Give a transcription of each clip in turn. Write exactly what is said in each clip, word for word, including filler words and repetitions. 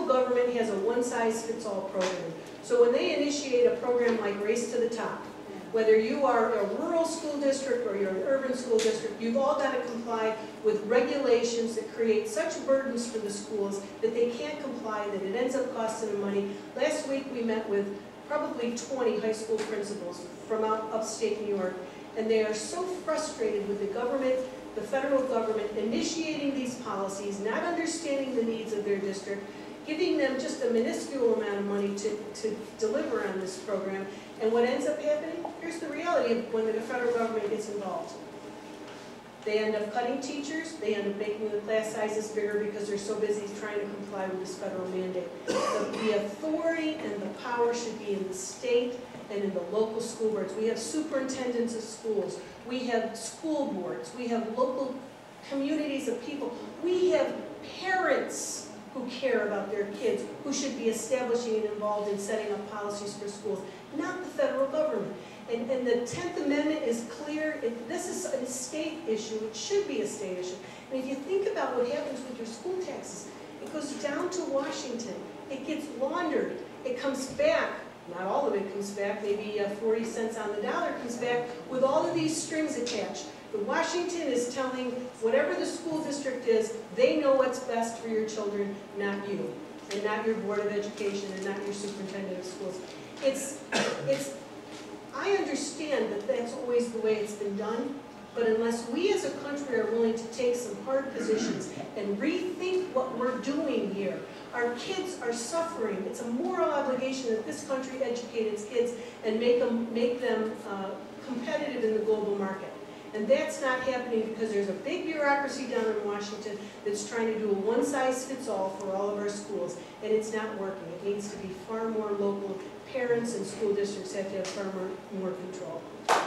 government has a one-size-fits-all program. So when they initiate a program like Race to the Top, whether you are a rural school district or you're an urban school district, you've all got to comply with regulations that create such burdens for the schools that they can't comply, that it ends up costing them money. Last week we met with probably twenty high school principals from out upstate New York, and they are so frustrated with the government, the federal government, initiating these policies, not understanding the needs of their district, giving them just a minuscule amount of money to, to deliver on this program. And what ends up happening? Here's the reality of when the federal government gets involved. They end up cutting teachers, they end up making the class sizes bigger because they're so busy trying to comply with this federal mandate. The, the authority and the power should be in the state and in the local school boards. We have superintendents of schools, we have school boards, we have local communities of people, we have parents who care about their kids, who should be establishing and involved in setting up policies for schools, not the federal government. And, and the tenth Amendment is clear. It, this is a state issue. It should be a state issue. And if you think about what happens with your school taxes, it goes down to Washington. It gets laundered. It comes back. Not all of it comes back. Maybe uh, forty cents on the dollar comes back with all of these strings attached. But Washington is telling whatever the school district is, they know what's best for your children, not you, and not your Board of Education, and not your superintendent of schools. It's, it's, I understand that that's always the way it's been done, but unless we as a country are willing to take some hard positions and rethink what we're doing here, our kids are suffering. It's a moral obligation that this country educate its kids and make them, make them uh, competitive in the global market. And that's not happening because there's a big bureaucracy down in Washington that's trying to do a one-size-fits-all for all of our schools, and it's not working. It needs to be far more local. Parents and school districts have to have far more, more control.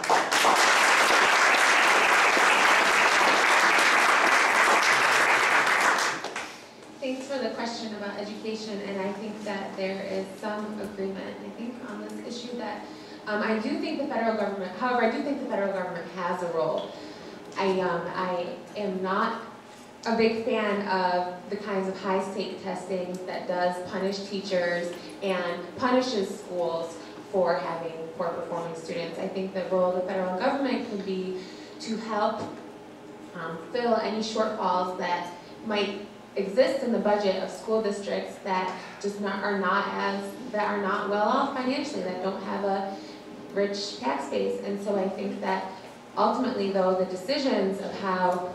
Thanks for the question about education, and I think that there is some agreement, I think, on this issue that Um, I do think the federal government, however, I do think the federal government has a role. I, um, I am not a big fan of the kinds of high-stake testing that does punish teachers and punishes schools for having poor-performing students. I think the role of the federal government could be to help um, fill any shortfalls that might exist in the budget of school districts that just not, are not as, that are not well off financially, that don't have a rich tax base. And so I think that ultimately, though, the decisions of how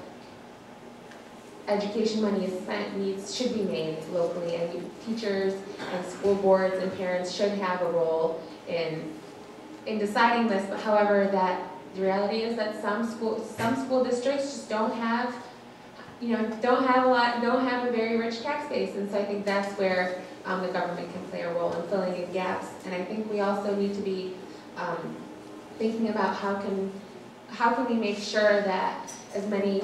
education money is spent needs should be made locally, and teachers and school boards and parents should have a role in in deciding this. But however, that the reality is that some school some school districts just don't have you know don't have a lot don't have a very rich tax base, and so I think that's where um, the government can play a role in filling in gaps. And I think we also need to be Um, thinking about how can how can we make sure that as many,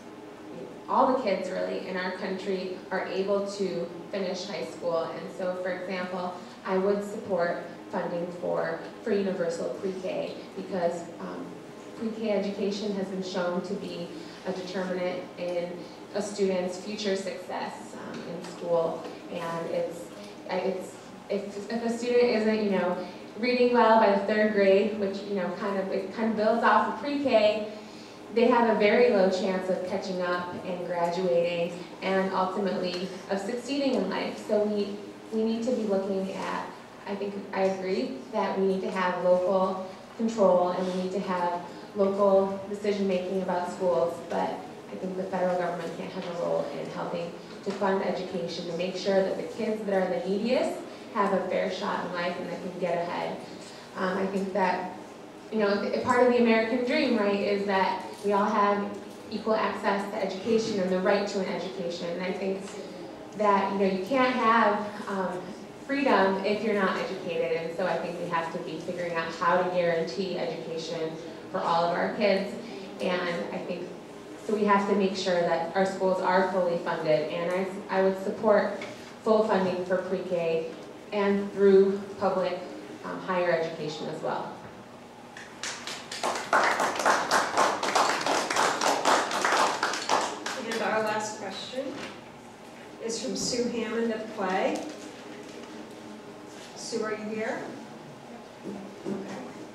all the kids really in our country are able to finish high school. And so, for example, I would support funding for for universal pre-K, because um, pre-K education has been shown to be a determinant in a student's future success um, in school. And it's it's if if a student isn't you know reading well by the third grade, which you know kind of it kind of builds off of pre-K, they have a very low chance of catching up and graduating and ultimately of succeeding in life. So we we need to be looking at, I think I agree that we need to have local control and we need to have local decision making about schools, but I think the federal government can't have a role in helping to fund education, to make sure that the kids that are the neediest have a fair shot in life and that can get ahead. Um, I think that, you know, part of the American dream, right, is that we all have equal access to education and the right to an education. And I think that, you know, you can't have um, freedom if you're not educated. And so I think we have to be figuring out how to guarantee education for all of our kids. And I think, so we have to make sure that our schools are fully funded. And I, I would support full funding for pre-K and through public um, higher education as well. And our last question. is from Sue Hammond of Clay. Sue, are you here? Okay.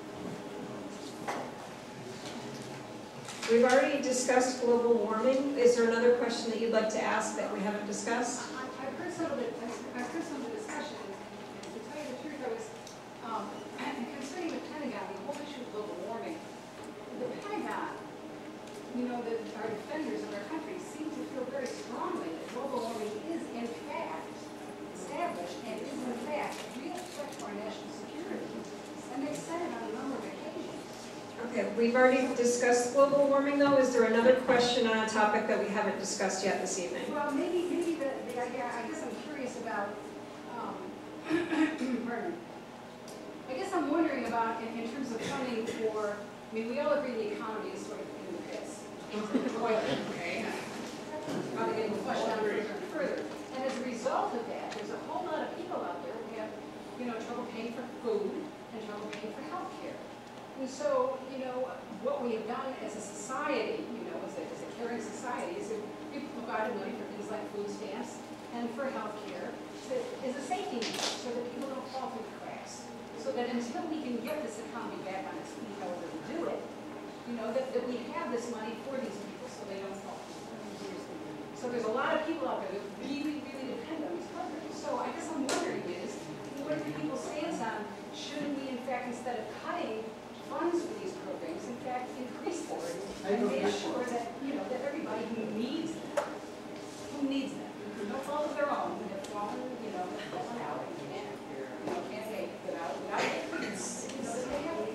We've already discussed global warming. Is there another question that you'd like to ask that we haven't discussed? I- I've heard some of the, I've heard some of the discussion, and to tell you the truth, I was, um, concerning the Pentagon, the whole issue of global warming. The Pentagon, you know, that our defenders of our country seem to feel very strongly that global warming is in fact established and is in fact a real threat to our national security. And they've said it on a number of occasions. Okay, we've already discussed global warming though. Is there another question on a topic that we haven't discussed yet this evening? Well, maybe, maybe the, the idea, I guess I'm curious about, um, pardon me. I guess I'm wondering about, in, in terms of funding for, I mean, we all agree the economy is sort of in the piss. Okay? Probably getting flushed down further and further. And as a result of that, there's a whole lot of people out there who have, you know, trouble paying for food and trouble paying for health care. And so, you know, what we have done as a society, you know, as a, as a caring society, is that we've provided money for things like food stamps and for health care as a safety net so that people don't fall through the cracks. So that until we can get this economy back on its feet, however we do it, you know, that, that we have this money for these people so they don't fall through the cracks. So there's a lot of people out there that really, really depend on these programs. So I guess I'm wondering is, what are people's stance on, shouldn't we in fact, instead of cutting funds for these programs, in fact, increase them and make sure that, you know, that everybody who needs them, who needs them, no fault of their own, who have fallen, you know, fallen out and can't, you know, can't make it without, without it. You know, that they have it.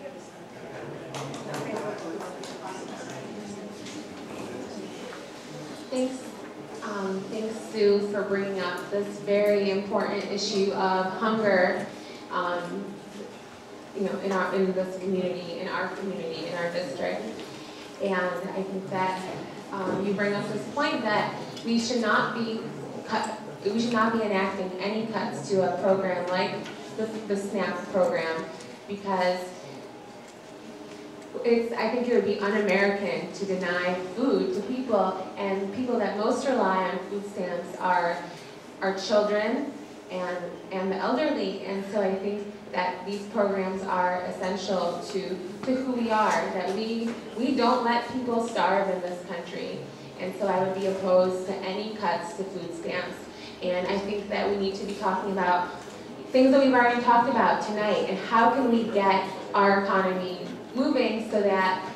Thanks, um, thanks Sue for bringing up this very important issue of hunger. Um, you know, in our in this community, in our community, in our district, and I think that um, you bring up this point that we should not be cut. We should not be enacting any cuts to a program like the, the SNAP program because it's. I think it would be un-American to deny food to people, and people that most rely on food stamps are our children and and the elderly, and so I think that these programs are essential to, to who we are, that we, we don't let people starve in this country. And so I would be opposed to any cuts to food stamps. And I think that we need to be talking about things that we've already talked about tonight, and how can we get our economy moving so that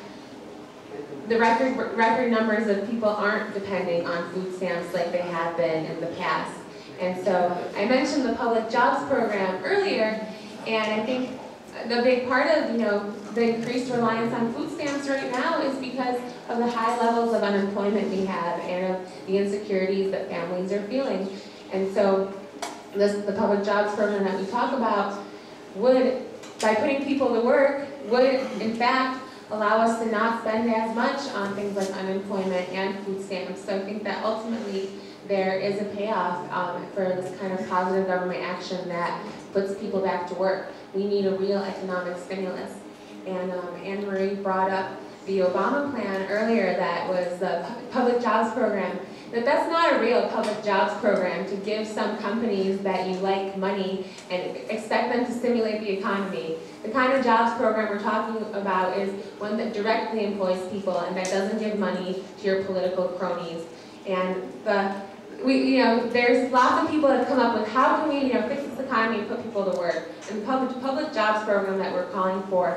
the record, record numbers of people aren't depending on food stamps like they have been in the past. And so I mentioned the public jobs program earlier, and I think the big part of, you know, the increased reliance on food stamps right now is because of the high levels of unemployment we have and of the insecurities that families are feeling. And so this, the public jobs program that we talk about would, by putting people to work, would in fact allow us to not spend as much on things like unemployment and food stamps. So I think that ultimately there is a payoff um, for this kind of positive government action that puts people back to work. We need a real economic stimulus. And um, Anne Marie brought up the Obama plan earlier that was the public jobs program. That that's not a real public jobs program to give some companies that you like money and expect them to stimulate the economy. The kind of jobs program we're talking about is one that directly employs people and that doesn't give money to your political cronies. And the We, you know, there's lots of people that have come up with how can we, you know, fix this economy and put people to work. And the public, public jobs program that we're calling for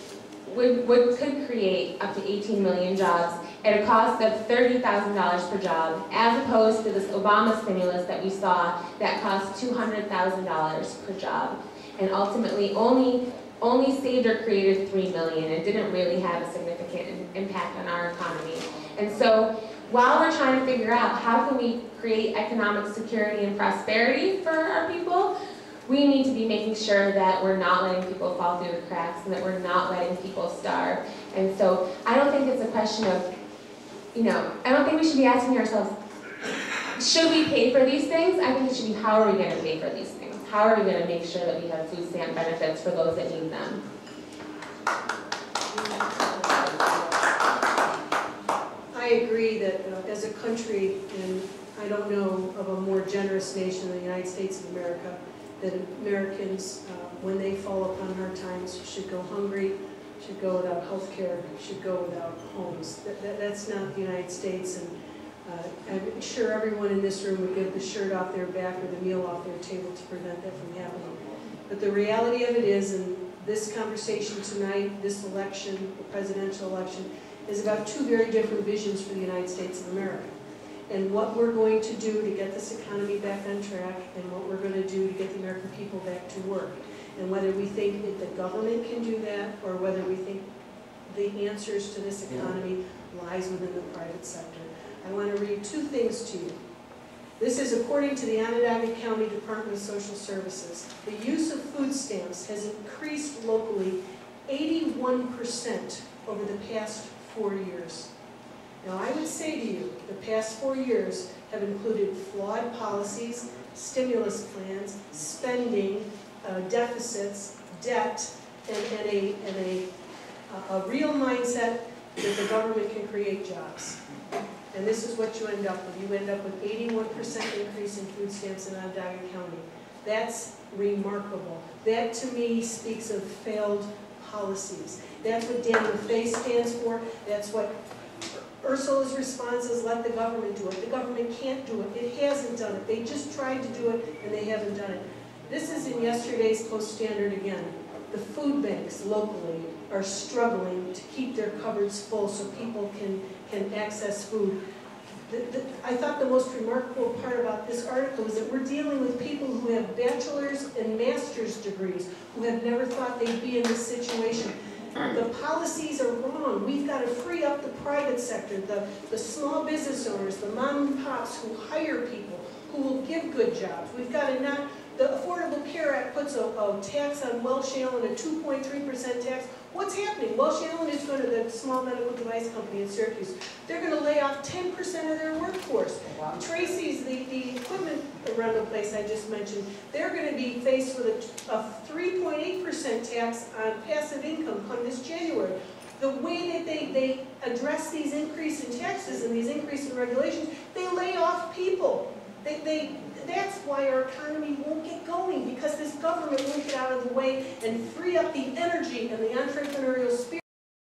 would, would could create up to eighteen million jobs at a cost of thirty thousand dollars per job, as opposed to this Obama stimulus that we saw that cost two hundred thousand dollars per job, and ultimately only only saved or created three million. It didn't really have a significant impact on our economy, and so. While we're trying to figure out how can we create economic security and prosperity for our people, we need to be making sure that we're not letting people fall through the cracks and that we're not letting people starve. And so I don't think it's a question of, you know, I don't think we should be asking ourselves, should we pay for these things? I think it should be, how are we going to pay for these things? How are we going to make sure that we have food stamp benefits for those that need them? I agree that uh, as a country, and I don't know of a more generous nation than the United States of America, that Americans, uh, when they fall upon hard times, should go hungry, should go without health care, should go without homes. That, that, that's not the United States, and uh, I'm sure everyone in this room would give the shirt off their back or the meal off their table to prevent that from happening. But the reality of it is, and this conversation tonight, this election, the presidential election, is about two very different visions for the United States of America. And what we're going to do to get this economy back on track, and what we're going to do to get the American people back to work. And whether we think that the government can do that, or whether we think the answers to this economy lies within the private sector. I want to read two things to you. This is according to the Onondaga County Department of Social Services. The use of food stamps has increased locally eighty-one percent over the past four years. Now, I would say to you, the past four years have included flawed policies, stimulus plans, spending, uh, deficits, debt, and, and, a, and a, a real mindset that the government can create jobs. And this is what you end up with. You end up with eighty-one percent increase in food stamps in Onondaga County. That's remarkable. That, to me, speaks of failed policies. That's what Dan Lefay stands for. That's what Ursula's response is, let the government do it. The government can't do it. It hasn't done it. They just tried to do it, and they haven't done it. This is in yesterday's Post-Standard again. The food banks locally are struggling to keep their cupboards full so people can, can access food. The, the, I thought the most remarkable part about this article is that we're dealing with people who have bachelor's and master's degrees, who have never thought they'd be in this situation. The policies are wrong. We've got to free up the private sector, the, the small business owners, the mom and pops who hire people, who will give good jobs. We've got to not, the Affordable Care Act puts a, a tax on Welsh Allyn, a two point three percent tax. What's happening? Welsh Allyn is going to the small medical device company in Syracuse. They're going to lay off ten percent of their workforce. Wow. Tracy's, the, the equipment rental place I just mentioned, they're going to be faced with a, a three point eight percent tax on passive income come this January. The way that they, they address these increase in taxes and these increase in regulations, they lay off people. They, they, that's why our economy won't get going, because this government won't get out of the way and free up the energy and the entrepreneurial spirit.